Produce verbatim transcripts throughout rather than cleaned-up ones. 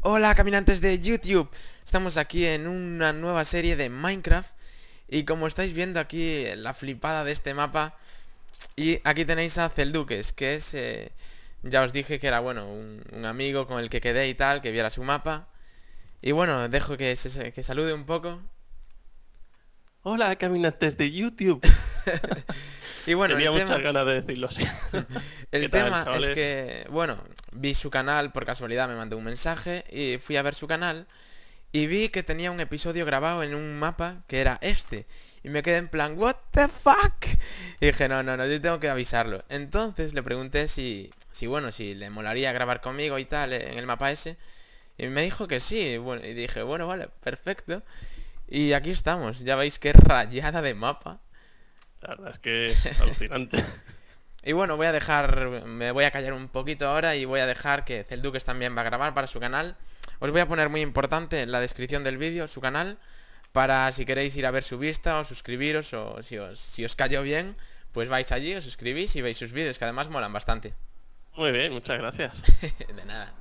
Hola caminantes de YouTube, estamos aquí en una nueva serie de Minecraft. Y como estáis viendo aquí la flipada de este mapa, y aquí tenéis a Celduques, que es, eh, ya os dije que era, bueno, un, un amigo con el que quedé y tal, que viera su mapa. Y bueno, dejo que, se, que salude un poco. Hola, caminantes de YouTube. Y bueno, el Tenía muchas tema... ganas de decirlo así. ¿Qué El tal, tema es chavales? que, bueno, vi su canal, por casualidad me mandó un mensaje y fui a ver su canal. Y vi que tenía un episodio grabado en un mapa que era este. Y me quedé en plan, what the fuck. Y dije, no, no, no, yo tengo que avisarlo. Entonces le pregunté si, si bueno, si le molaría grabar conmigo y tal en el mapa ese. Y me dijo que sí. Bueno, y dije, bueno, vale, perfecto. Y aquí estamos, ya veis qué rayada de mapa. La verdad es que es alucinante. Y bueno, voy a dejar, me voy a callar un poquito ahora y voy a dejar que Celduques también va a grabar para su canal. Os voy a poner muy importante en la descripción del vídeo su canal, para si queréis ir a ver su vista o suscribiros, o si os, si os cayó bien, pues vais allí, os suscribís y veis sus vídeos, que además molan bastante. Muy bien, muchas gracias. De nada.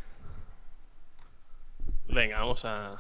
Venga, vamos a...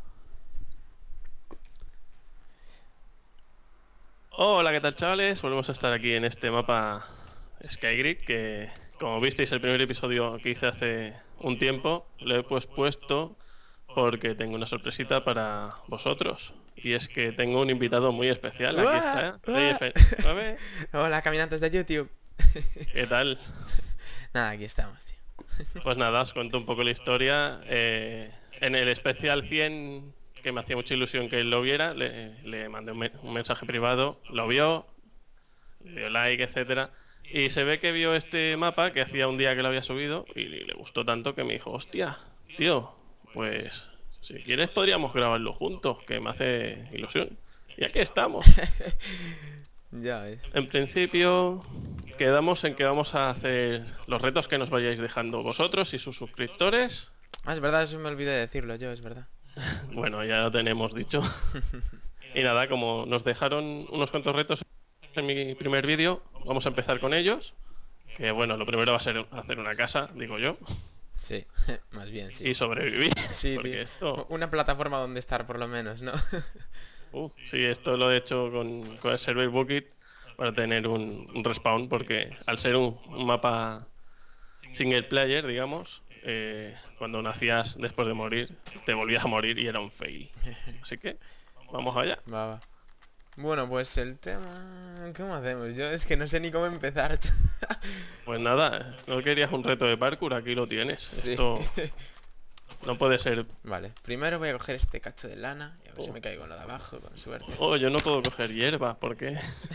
Hola, ¿qué tal, chavales? Volvemos a estar aquí en este mapa Skygrid, que como visteis el primer episodio que hice hace un tiempo, lo he pues puesto porque tengo una sorpresita para vosotros. Y es que tengo un invitado muy especial. Aquí ¡Uah! está, ¡Uah! D F nueve. Hola caminantes de YouTube. ¿Qué tal? Nada, aquí estamos, tío. Pues nada, os cuento un poco la historia. Eh, en el especial cien, que me hacía mucha ilusión que él lo viera, le, le mandé un, me- un mensaje privado, lo vio, le dio like, etcétera. Y se ve que vio este mapa, que hacía un día que lo había subido, y le gustó tanto que me dijo, hostia, tío, pues si quieres podríamos grabarlo juntos, que me hace ilusión. Y aquí estamos. Ya ves. En principio, quedamos en que vamos a hacer los retos que nos vayáis dejando vosotros y sus suscriptores. Ah, es verdad, eso me olvidé de decirlo yo, es verdad. Bueno, ya lo tenemos dicho. Y nada, como nos dejaron unos cuantos retos en mi primer vídeo, vamos a empezar con ellos. Que bueno, lo primero va a ser hacer una casa, digo yo, Sí, más bien, sí. y sobrevivir. Sí, tío. Porque esto, Una plataforma donde estar por lo menos, ¿no? uh, sí, esto lo he hecho con, con el Server Bucket para tener un, un respawn, porque al ser un, un mapa single player, digamos, eh, cuando nacías después de morir, te volvías a morir y era un fail. Así que, vamos allá. Va, va. Bueno, pues el tema... ¿Cómo hacemos? Yo es que no sé ni cómo empezar. Pues nada, no querías un reto de parkour, aquí lo tienes. Sí. Esto no puede ser. Vale, primero voy a coger este cacho de lana y a ver si Oh, me caigo en lo de abajo, con suerte. oh, yo no puedo coger hierba, ¿por qué?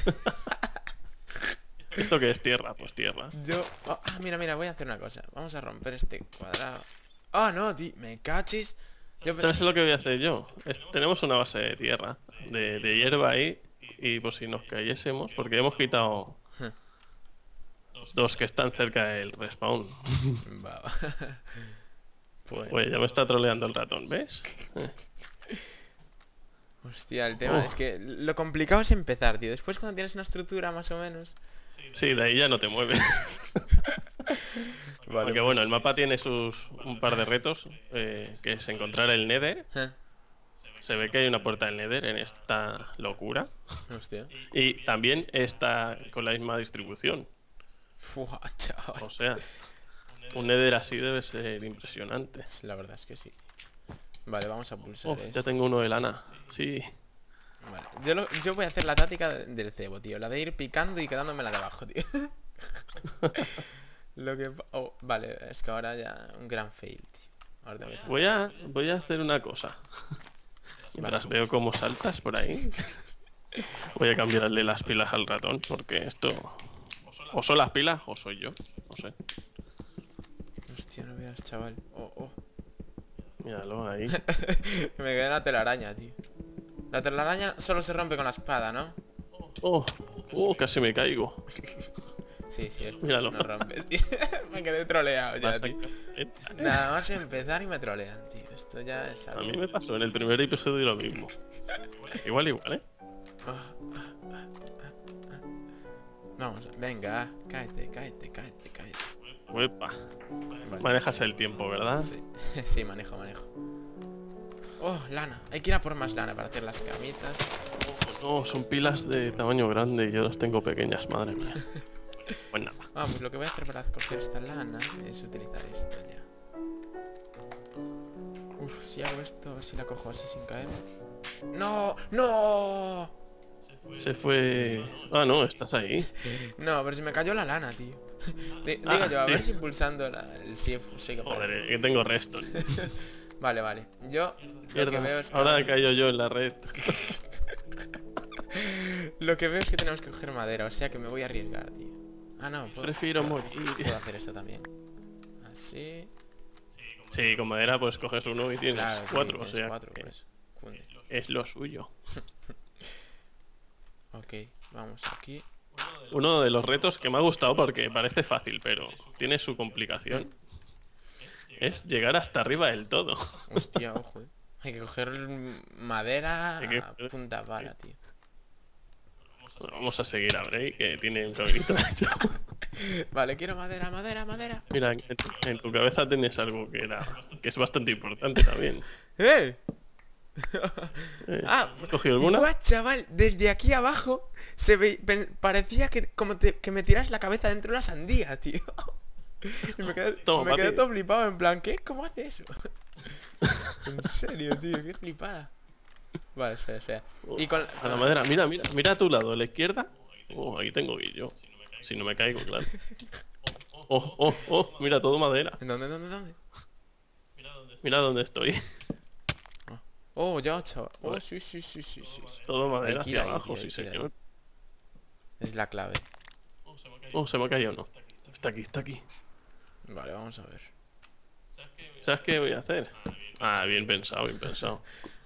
¿Esto qué es tierra? Pues tierra. Yo... oh, ah, mira, mira, voy a hacer una cosa. Vamos a romper este cuadrado. ¡Oh, no, tío! ¿Me cachis? Yo... pe- ¿Sabes lo que voy a hacer yo? Es- tenemos una base de tierra, de, de hierba ahí, y pues si nos cayésemos, porque hemos quitado dos que están cerca del respawn. Va, va. Pues... Pues ya me está troleando el ratón, ¿ves? Eh. Hostia, el tema Oh, es que lo complicado es empezar, tío. Después cuando tienes una estructura más o menos... sí, de ahí ya no te mueves. Vale, Aunque bueno, el pues... mapa tiene sus un par de retos, eh, que es encontrar el Nether. eh, Se ve que hay una puerta del Nether en esta locura. Hostia. Y también está con la misma distribución. Fua, chaval. O sea, un Nether así debe ser impresionante. La verdad es que sí. Vale, vamos a pulsar Oh, ya esto. tengo uno de lana. Sí. Vale, yo, lo- yo voy a hacer la táctica de- del cebo, tío. La de ir picando y quedándome la de abajo, tío. Lo que... pa- oh, vale, es que ahora ya un gran fail, tío. Ahora tengo que salir. Voy a, voy a hacer una cosa. Vale. Mientras veo cómo saltas por ahí, voy a cambiarle las pilas al ratón, porque esto... O son las pilas o soy yo. No sé. Hostia, no veas, chaval. Oh, oh. Míralo ahí. Me quedé en la telaraña, tío. La telaraña solo se rompe con la espada, ¿no? Oh, oh, casi me caigo. Sí, sí, esto Míralo. no rompe, tío. Me quedé troleado ya, Vas a tío. caer. Nada más empezar y me trolean, tío. Esto ya es A algo... mí me pasó en el primer episodio lo mismo. Igual, igual, ¿eh? Vamos, venga, cáete, cáete, cáete, cáete. Uepa. Vale. Manejas el tiempo, ¿verdad? Sí, sí, manejo, manejo. Oh, lana. Hay que ir a por más lana para hacer las camitas. No, son pilas de tamaño grande y yo las tengo pequeñas, madre mía. Pues nada. Vamos, lo que voy a hacer para coger esta lana es utilizar esto ya. Uf, si hago esto, a ver si la cojo así sin caer. ¡No! ¡No! Se fue... Ah, no, estás ahí. No, pero se me cayó la lana, tío. D- Digo Ah, yo, a sí. ver si pulsando la, el shift soy capaz. Joder, que tengo resto. Vale, vale. Yo lo que Mierda, veo es que... ahora he caído yo en la red. Lo que veo es que tenemos que coger madera, o sea que me voy a arriesgar, tío. Ah, no, puedo, Prefiero puedo- morir. puedo hacer esto también. Así... Sí, con madera pues coges uno y tienes Claro, sí, cuatro, tienes o sea, cuatro, que por eso. Cunde. es lo suyo. Ok, vamos aquí. Uno de los retos que me ha gustado porque parece fácil, pero tiene su complicación. Es llegar hasta arriba del todo. Hostia, ojo, eh. Hay que coger madera Hay que- a punta bala, tío. Bueno, vamos a seguir a Bray, que tiene un caminito hecho. Vale, quiero madera, madera, madera. Mira, en tu, en tu cabeza tienes algo que era que es bastante importante también. ¡Eh! Eh, Ah, ¿has cogido alguna? guau, chaval, desde aquí abajo se ve, pen- parecía que como te- que me tiras la cabeza dentro de una sandía, tío. Y me quedé, Toma, me quedé papi. todo flipado, en plan, ¿qué? ¿Cómo hace eso? En serio, tío, qué flipada. Vale, espera, espera. Y con... A la madera, mira, mira, mira a tu lado, a la izquierda. Oh, ahí tengo guillo. Si no me caigo, claro. Oh, oh, oh, mira, todo madera. ¿En dónde, dónde, dónde? Mira dónde estoy. Oh, ya, chaval. Oh, sí, sí, sí, sí, sí, sí. Todo madera Hay que ir hacia ahí, abajo, tío, hay sí que ir ahí. señor. Es la clave. Oh, se me ha caído, no. Está aquí, está aquí. Vale, vamos a ver. ¿Sabes qué voy a hacer? Ah, bien pensado, bien pensado.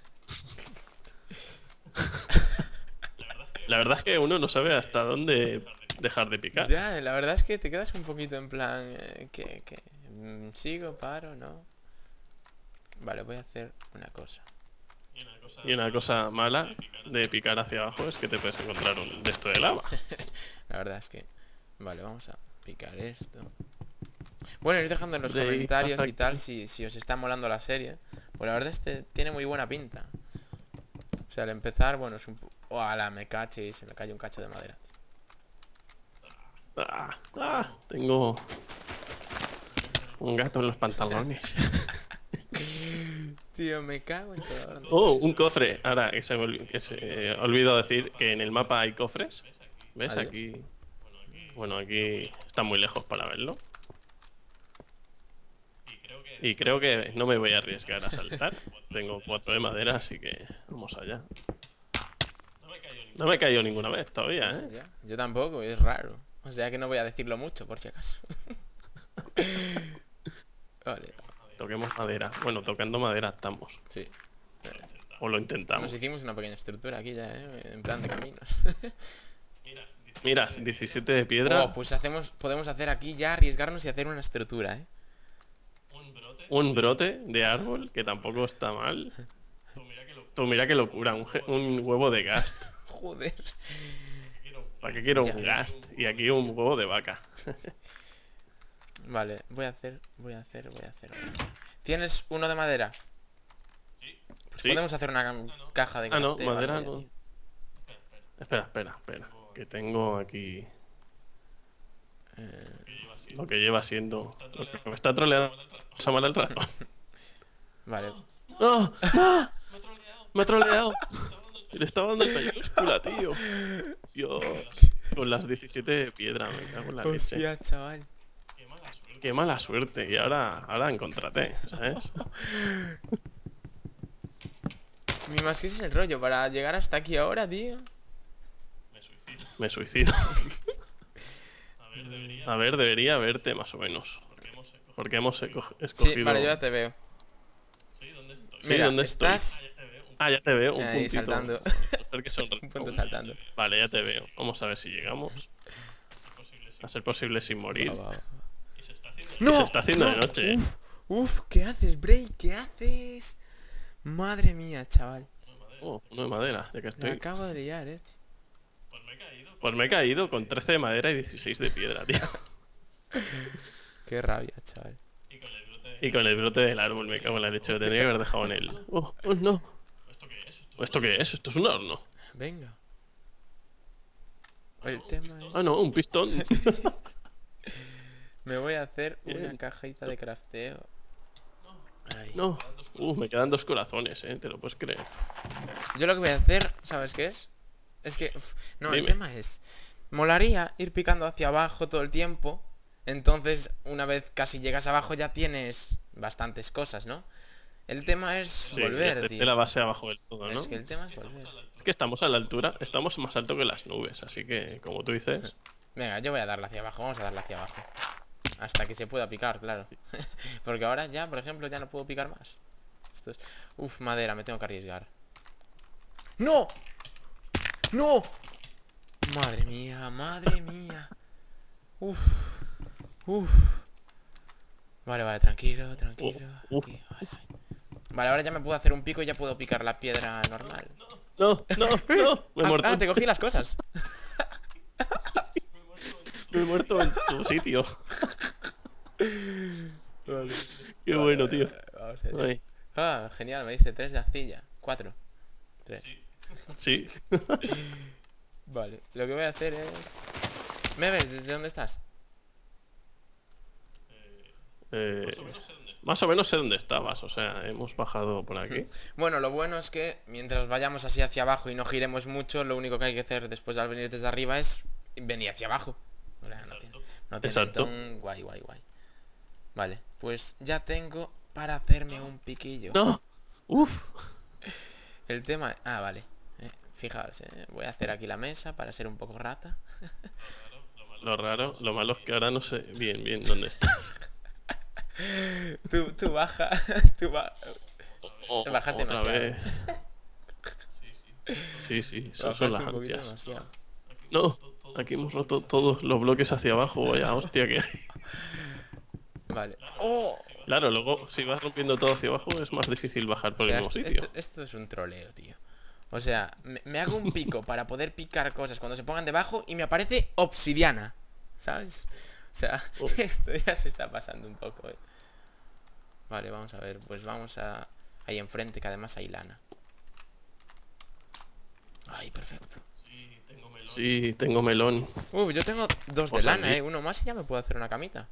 La verdad es que uno no sabe hasta dónde dejar de picar. Ya, la verdad es que te quedas un poquito en plan... Eh, ¿Qué, qué? Mm, ¿Sigo, paro, no? Vale, voy a hacer una cosa. Y una cosa mala de picar hacia abajo es que te puedes encontrar un de esto de lava. La verdad es que... Vale, vamos a picar esto. Bueno, ir dejando en los Break, comentarios y perfecto. tal si, si os está molando la serie. Pues la verdad este tiene muy buena pinta. O sea, al empezar, bueno, es un... Oh, ala, me cache y se me cae un cacho de madera, tío. Ah, ah, tengo un gato en los pantalones. Tío, me cago en todo. Ahora no Oh, un cofre. Ahora, que se me olvi- que se, eh, olvidó decir que en el mapa hay cofres. ¿Ves? Adiós. Aquí... Bueno, aquí está muy lejos para verlo. Y creo que no me voy a arriesgar a saltar. Tengo cuatro de madera, así que vamos allá. No me he caído ninguna vez todavía, sé. ¿eh? Ya, yo tampoco, es raro. O sea que no voy a decirlo mucho, por si acaso. Vale, Toquemos madera. Bueno, tocando madera estamos. sí. O lo intentamos. Nos hicimos una pequeña estructura aquí ya, ¿eh? En plan de caminos. Mira, diecisiete de piedra. Oh, pues hacemos, podemos hacer aquí ya, arriesgarnos y hacer una estructura, ¿eh? Un brote de árbol, que tampoco está mal. Tú mira qué locura, un, ge- un huevo de gas. Joder. ¿Para qué quiero Ya un ves. gas? Y aquí un huevo de vaca. Vale, voy a hacer, voy a hacer, voy a hacer. ¿Tienes uno de madera? Pues Sí. podemos hacer una cam- caja de Ah, no, crafteo o madera algo ya, no. tío. Espera, espera, espera. Que tengo aquí Eh, lo que lleva siendo... Lo que me está troleando Samara el rato. vale. ¡No! ¡No! ¡Me ha troleado! Le estaba dando el mayúscula, tío. Dios. Con las diecisiete de piedra, me cago en la leche. Hostia, chaval. Qué mala suerte. Y ahora, ahora encontrate, ¿sabes? Mi más que ese es el rollo, para llegar hasta aquí ahora, tío. Me suicido. A ver, debería verte más o menos. Porque hemos eco- escogido... Sí, vale, yo ya te veo. Sí, Mira, ¿dónde estoy? estás Ah, ya te veo, un ahí puntito. saltando. A ver que son- Un punto saltando. Vale, ya te veo. Vamos a ver si llegamos. A ser posible sin morir. Va, va, va. ¡No! Se está haciendo no, de noche. Uf, uf, ¿qué haces, Bray? ¿Qué haces? Madre mía, chaval. Oh, uno de madera, ya que Me estoy. acabo de liar, eh. tío. Pues me he caído con trece de madera y dieciséis de piedra, tío. Qué rabia, chaval. Y con el brote del árbol, me cago en la leche. Lo tendría que haber dejado en él. Oh, oh, no. ¿Esto qué es? ¿Esto es un horno? Venga. El tema es... Ah, no, un pistón. Me voy a hacer una Bien. cajita de crafteo. Ahí. No. Uh, me quedan dos corazones, eh. Te lo puedes creer. Yo lo que voy a hacer, ¿sabes qué es? Es que... uf, no, el Dime. tema es... Molaría ir picando hacia abajo todo el tiempo. Entonces, una vez casi llegas abajo ya tienes bastantes cosas, ¿no? El tema es Sí, volver, hacerte tío. la base abajo del todo, ¿no? Es que el tema es volver. Es que estamos a la altura, estamos más alto que las nubes, así que, como tú dices, Venga, yo voy a darle hacia abajo, vamos a darle hacia abajo. Hasta que se pueda picar, claro. Porque ahora ya, por ejemplo, ya no puedo picar más. Esto es... Uf, madera, me tengo que arriesgar. ¡No! ¡No! Madre mía, madre mía. Uf. Uf. Vale, vale, tranquilo, tranquilo. Uf. Aquí, vale, vale. Vale, ahora ya me puedo hacer un pico y ya puedo picar la piedra normal. no, no, no, me he Ah, muerto, ah, te cogí las cosas. me he muerto en tu sitio. Vale. Qué bueno, tío. Vamos allá. Ay, Ah, genial, me dice tres de arcilla. Cuatro. Tres. sí. Vale, lo que voy a hacer es... ¿Me ves? ¿Desde dónde estás? Eh, más o menos sé dónde estabas, o sea, hemos bajado por aquí. Bueno, lo bueno es que mientras vayamos así hacia abajo y no giremos mucho, lo único que hay que hacer después de al venir desde arriba es venir hacia abajo. O sea, no tiene, no tiene Exacto. ton- guay, guay, guay. Vale, pues ya tengo para hacerme un piquillo. No, uf, El tema... Ah, vale. Eh, fijaos, eh, voy a hacer aquí la mesa para ser un poco rata. lo raro, lo malo es que ahora no sé bien, bien dónde está. Tú, tú baja, tú baja. Oh, Bajaste otra demasiado. vez. Sí, sí, son, son Bajaste las un poquito ansias. demasiado. No, aquí hemos roto todos los bloques hacia abajo, vaya hostia que hay. Vale. ¡Oh! Claro, luego si vas rompiendo todo hacia abajo es más difícil bajar O por sea, el mismo esto, sitio. esto- esto es un troleo, tío. O sea, me, me hago un pico para poder picar cosas cuando se pongan debajo y me aparece obsidiana. ¿Sabes? O sea, Oh. esto ya se está pasando un poco, eh. Vale, vamos a ver. Pues vamos a... Ahí enfrente, que además hay lana. Ay, perfecto. Sí, tengo melón. Uf, yo tengo dos de O sea, lana, sí. eh. Uno más y ya me puedo hacer una camita.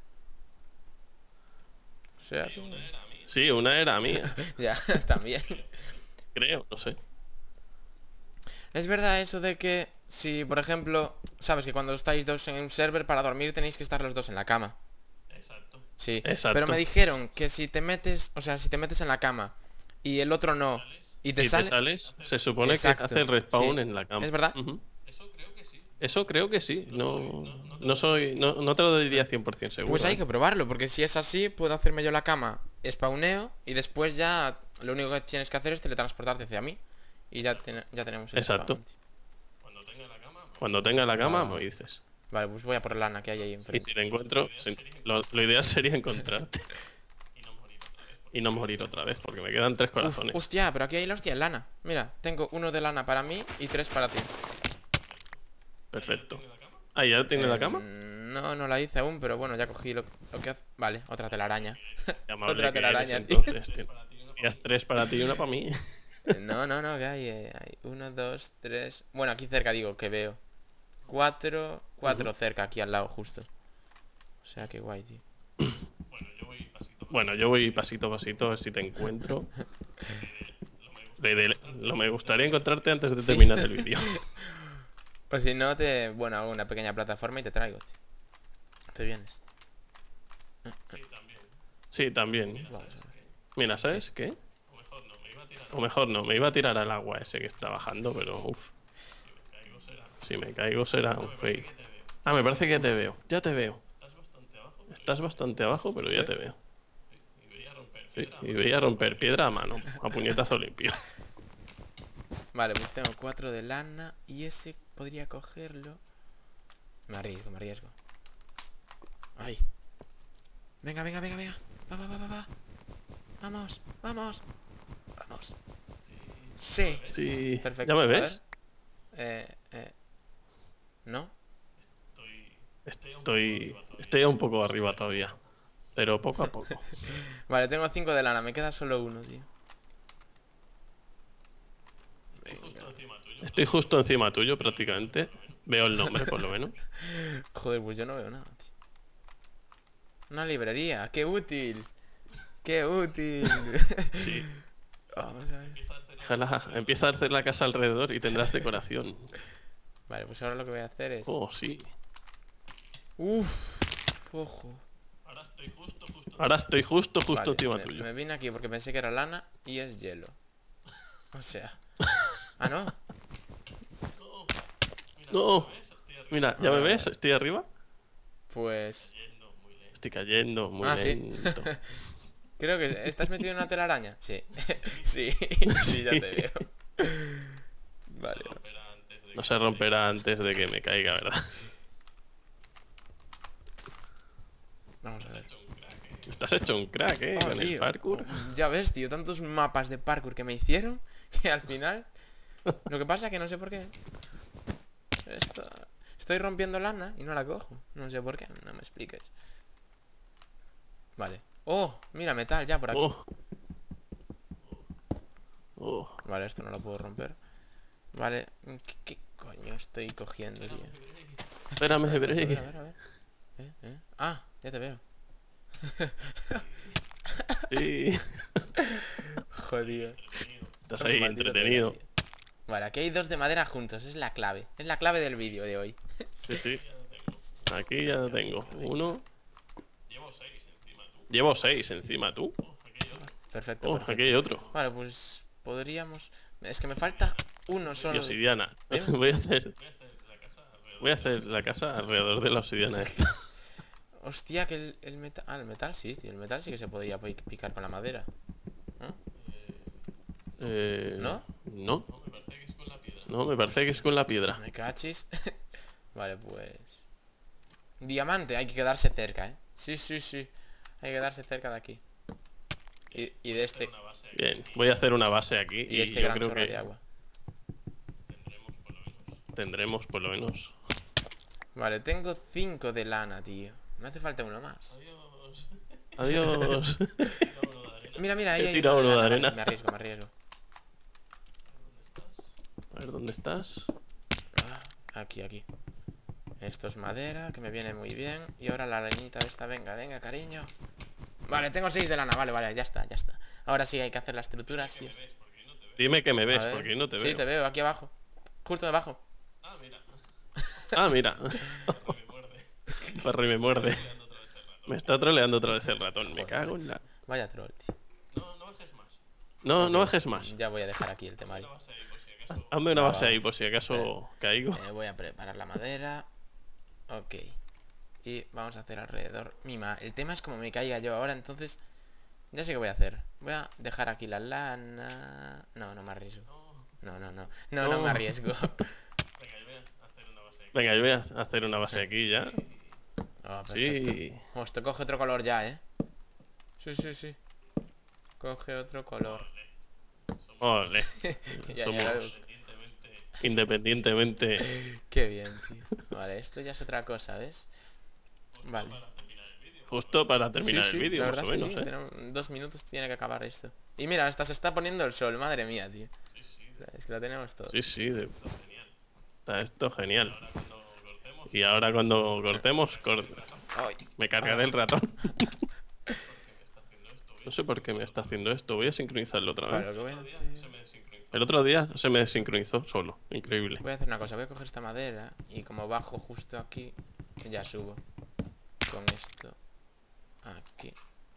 O sea, que- Sí, una era mía, ya, también. creo, no sé. Es verdad eso de que si, por ejemplo, sabes que cuando estáis dos en un server para dormir tenéis que estar los dos en la cama. Sí, Exacto. pero me dijeron que si te metes, o sea, si te metes en la cama y el otro no, y te Si sale... te sales, se supone Exacto, que hace el respawn sí. en la cama. ¿Es verdad? Ujú. Eso creo que sí. No, no soy, no, no te lo diría cien por cien seguro. Pues hay ¿eh? que probarlo, porque si es así, puedo hacerme yo la cama, spawneo, y después ya lo único que tienes que hacer es teletransportarte hacia mí. Y ya, ten- ya tenemos el Exacto. spawn, tío. Cuando tenga la cama, Ah. me dices. Vale, pues voy a por lana que hay ahí Y enfrente. si te encuentro, sí, lo, lo ideal sería encontrarte. Y no morir otra vez, porque me quedan tres Uf, corazones. hostia, pero aquí hay la hostia en lana. Mira, tengo uno de lana para mí y tres para ti. Perfecto. Ah, ¿ya tienes la cama? Mm, No, no la hice aún, pero bueno, ya cogí lo, lo que hace. Vale, otra telaraña. Qué amable Otra que telaraña, eres, tío. entonces, tío. Tenías tres para ti y una para mí. No, no, no, que hay, eh, hay uno, dos, tres. Bueno, aquí cerca digo que veo. Cuatro, cuatro cerca, aquí al lado justo. O sea, que guay, tío. Bueno, yo voy pasito a pasito a ver si te encuentro. De- de- lo me gustaría encontrarte antes de Sí. terminar el vídeo. O si no, te... Bueno, hago una pequeña plataforma y te traigo, tío. Te vienes. Sí, también. Vamos a ver. Mira, ¿sabes qué? O mejor no, me iba a tirar al agua ese que está bajando, pero uff. Si me caigo será un fake. Ah, me parece que te veo. Ya te veo. Estás bastante abajo, pero ya te veo. Sí, y voy a romper piedra a mano, a puñetazo limpio. Vale, pues tengo cuatro de lana y ese podría cogerlo. Me arriesgo, me arriesgo. Ay. Venga, venga, venga, venga. Va, va, va, va, va. Vamos, vamos. Vamos. Sí. Sí, Perfecto. ¿ya me A ves? ver. Eh, eh. ¿No? Estoy, estoy un poco arriba todavía. pero poco a poco. Vale, tengo cinco de lana, me queda solo uno, tío. Estoy justo encima tuyo prácticamente. Veo el nombre por lo menos. Joder, pues yo no veo nada, tío. Una librería, qué útil. Qué útil. Sí. Vamos a ver. Ojalá, empieza a hacer la casa alrededor y tendrás decoración. Vale, pues ahora lo que voy a hacer es... Oh, sí. Uff, ojo. Ahora estoy justo, justo Vale, encima me, tuyo. me vine aquí porque pensé que era lana y es hielo. O sea... Ah, no. No. Mira, ¿ya me Ah. ves? Estoy arriba. Pues... Estoy cayendo muy Ah, sí. lento. Creo que... ¿Estás metido en una telaraña? Sí. Sí, sí, ya te veo. Vale. No se romperá antes de que me caiga, ¿verdad? Vamos a ver. Estás hecho un crack, ¿eh? Oh, Con el tío. parkour. Ya ves, tío, tantos mapas de parkour que me hicieron que al final... Lo que pasa es que no sé por qué. Esto... Estoy rompiendo lana y no la cojo. No sé por qué, no me expliques. Vale. Oh, mira, metal ya por aquí. Oh. Oh. Vale, esto no lo puedo romper. Vale, ¿qué, qué coño estoy cogiendo, tío? Espérame, A ver, a ver, Bray. a ver, a ver. ¿Eh? ¿Eh? Ah, ya te veo. Sí. Jodido. Estás ahí entretenido. Vale, aquí hay dos de madera juntos, es la clave. Es la clave del vídeo de hoy. Sí, sí. Aquí ya tengo uno. Llevo seis encima, ¿tú? Perfecto, Oh, perfecto. aquí hay otro. Vale, pues podríamos... Es que me falta uno Y solo. obsidiana. Dime. Voy a hacer... Voy a hacer la casa alrededor de la obsidiana esta. Hostia, que el, el metal... Ah, el metal sí, tío. El metal sí que se podía pi- picar con la madera. ¿No? Eh, ¿No? No. No, me parece que es con la piedra. Me cachis. Vale, pues... Diamante, hay que quedarse cerca, ¿eh? Sí, sí, sí. Hay que quedarse cerca de aquí. Y, y de este... Bien, voy a hacer una base aquí Y y, este yo gran creo chorro que de agua. tendremos por lo menos. Vale, tengo cinco de lana, tío. Me hace falta uno más. Adiós. Mira, mira, ahí He hay tirado uno de uno de lana. arena. Vale, me arriesgo, me arriesgo. A ver, ¿dónde estás? Ah, aquí, aquí. Esto es madera, que me viene muy bien. Y ahora la arenita esta, venga, venga, cariño. Vale, tengo seis de lana, vale, vale, ya está, ya está. Ahora sí hay que hacer la estructura, sí. Dime que me A ves, ver. porque no te Sí, veo. te veo, aquí abajo. Justo debajo. Ah, mira. Parry me muerde. Me está troleando otra vez el ratón. Me Joder, cago en la... Vaya troll, tío. No, no Ok, bajes más. Ya voy a dejar aquí el temario. Hazme una Va, base va. ahí por si acaso caigo. Eh, voy a preparar la madera. Ok. Y vamos a hacer alrededor mima. El tema es como me caiga yo ahora, entonces ya sé qué voy a hacer. Voy a dejar aquí la lana. No, no me arriesgo. No, no, no. No, no No. me arriesgo. Venga, yo voy a hacer una base aquí ya. Oh, perfecto. Sí. Oh, esto coge otro color ya, ¿eh? Sí, sí, sí. Coge otro color. Ole. Ya, Somos ya. independientemente. Qué bien, tío. Vale, esto ya es otra cosa, ¿ves? Vale. Justo para terminar Sí, sí, el vídeo, la más verdad o es que menos, sí, ¿eh? tenemos- dos minutos tiene que acabar esto. Y mira, hasta se está poniendo el sol, madre mía, tío. Es que lo tenemos todo. Sí, sí. de- Está esto genial. Y ahora cuando cortemos, cor- Ay, me cargaré el ratón. No sé por qué me está haciendo esto. Voy a sincronizarlo otra vale, vez. lo que voy a hacer... El otro día se me desincronizó solo. Increíble. Voy a hacer una cosa, voy a coger esta madera y como bajo justo aquí, ya subo. Con esto. Aquí.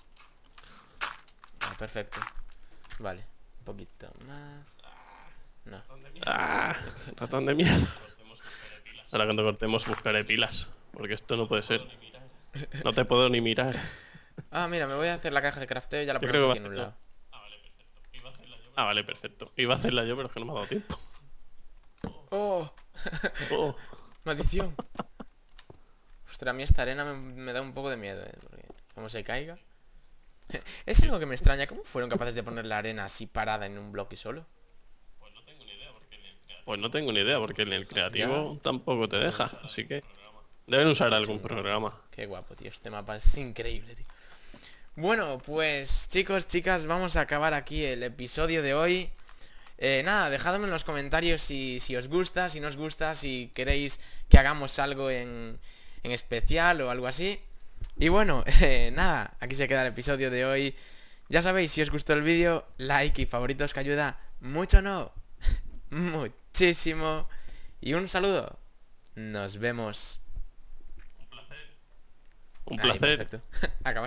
Ah, perfecto. Vale, un poquito más. No. ¡Ah! Ratón de mierda. Ahora cuando cortemos buscaré pilas. Porque esto no puede ser. No te puedo ni mirar. Ah, mira, me voy a hacer la caja de crafteo y ya la Yo ponemos creo aquí que en va a un ser- lado. Ah, vale, perfecto. Iba a hacerla yo, pero es que no me ha dado tiempo. ¡Oh! Oh, ¡Maldición! Ostras, a mí esta arena me, me da un poco de miedo, ¿eh? Porque como se caiga... Es algo que me extraña. ¿Cómo fueron capaces de poner la arena así parada en un bloque solo? pues no tengo ni idea, porque en el creativo tampoco te deja. Así que deben usar algún programa. Qué guapo, tío. Este mapa es increíble, tío. Bueno, pues chicos, chicas, vamos a acabar aquí el episodio de hoy. Eh, nada, dejadme en los comentarios si, si os gusta, si no os gusta, si queréis que hagamos algo en, en especial o algo así. Y bueno, eh, nada, aquí se queda el episodio de hoy. Ya sabéis, si os gustó el vídeo, like y favoritos que ayuda mucho, no, muchísimo. Y un saludo. Nos vemos. Un Ahí, placer. perfecto. Acabamos.